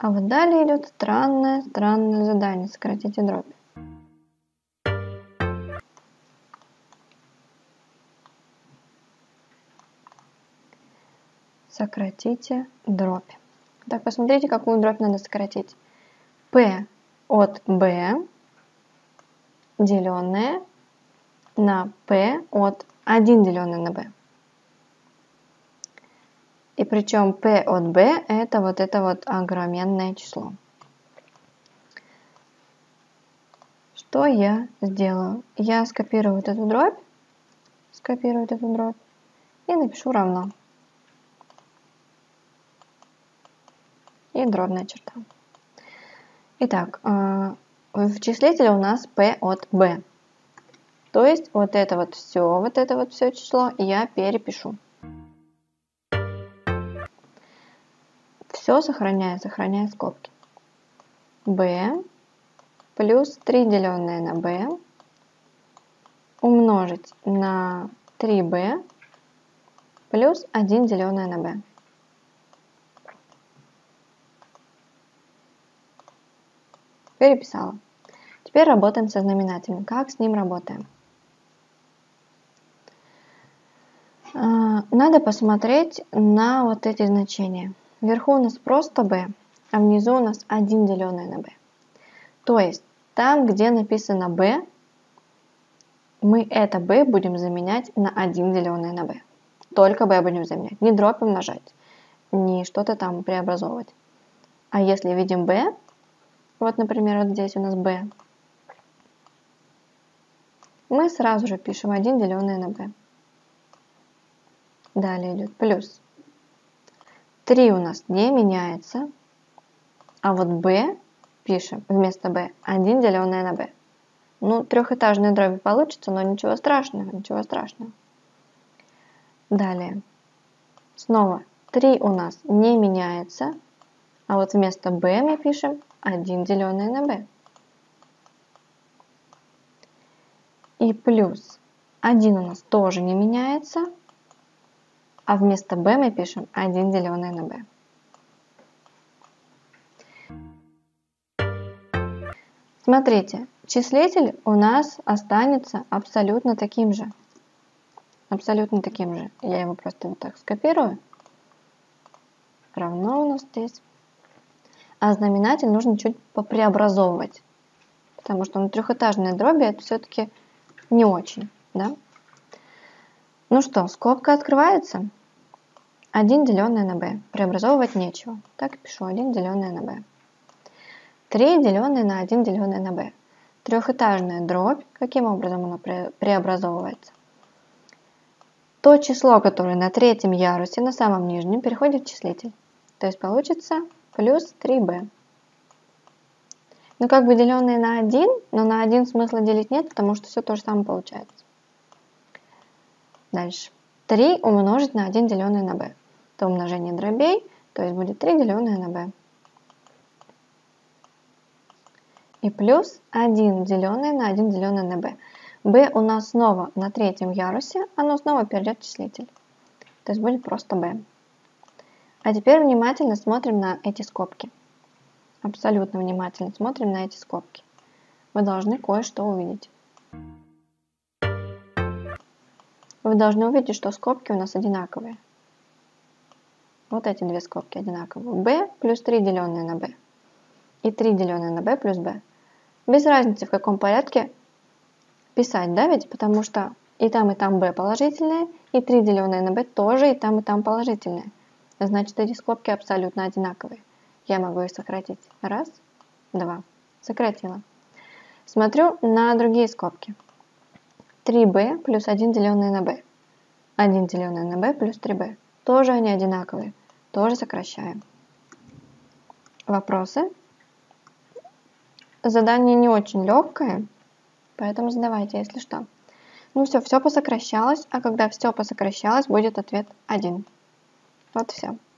А вот далее идет странное задание. Сократите дробь. Сократите дробь. Так, посмотрите, какую дробь надо сократить. P от B деленное на P от 1 деленное на B. И причем P от B это вот огроменное число. Что я сделаю? Я скопирую эту дробь и напишу равно. И дробная черта. Итак, в числителе у нас P от B. То есть вот это вот все число я перепишу. Все сохраняю скобки. B плюс 3 деленное на B умножить на 3B плюс 1 деленное на B. Переписала. Теперь работаем со знаменателем. Как с ним работаем? Надо посмотреть на вот эти значения. Вверху у нас просто b, а внизу у нас 1 деленное на b. То есть там, где написано b, мы это b будем заменять на 1 деленное на b. Только b будем заменять. Не дробь умножать, не что-то там преобразовывать. А если видим b, вот, например, вот здесь у нас b, мы сразу же пишем 1 деленное на b. Далее идет плюс. 3 у нас не меняется, а вот b пишем вместо b 1 деленное на b. Ну, трехэтажные дроби получится, но ничего страшного. Далее. Снова 3 у нас не меняется, а вот вместо b мы пишем 1 деленное на b. И плюс 1 у нас тоже не меняется, а вместо b мы пишем 1 деленное на b. Смотрите, числитель у нас останется абсолютно таким же. Я его просто вот так скопирую. Равно у нас здесь. А знаменатель нужно чуть попреобразовывать. Потому что на трехэтажной дроби это все-таки не очень. Да? Ну что, скобка открывается. 1 деленное на b. Преобразовывать нечего. Так пишу 1 деленное на b. 3 деленное на 1 деленное на b. Трехэтажная дробь. Каким образом она преобразовывается? То число, которое на третьем ярусе, на самом нижнем, переходит в числитель. То есть получится плюс 3b. Ну как бы деленное на 1, но на 1 смысла делить нет, потому что все то же самое получается. Дальше. 3 умножить на 1 деленное на b. Это умножение дробей, то есть будет 3 деленное на b. И плюс 1 деленное на 1 деленное на b. b у нас снова на третьем ярусе, оно снова перейдет в числитель. То есть будет просто b. А теперь внимательно смотрим на эти скобки. Абсолютно внимательно смотрим на эти скобки. Вы должны кое-что увидеть. Вы должны увидеть, что скобки у нас одинаковые. Вот эти две скобки одинаковые. b плюс 3 деленное на b. И 3 деленное на b плюс b. Без разницы, в каком порядке писать, да, ведь? Потому что и там b положительные, и 3 деленное на b тоже и там положительные. Значит, эти скобки абсолютно одинаковые. Я могу их сократить. Раз, два. Сократила. Смотрю на другие скобки. 3b плюс 1 деленное на b. 1 деленное на b плюс 3b. Тоже они одинаковые. Тоже сокращаем. Вопросы? Задание не очень легкое, поэтому задавайте, если что. Ну все посокращалось, а когда все посокращалось, будет ответ 1. Вот все.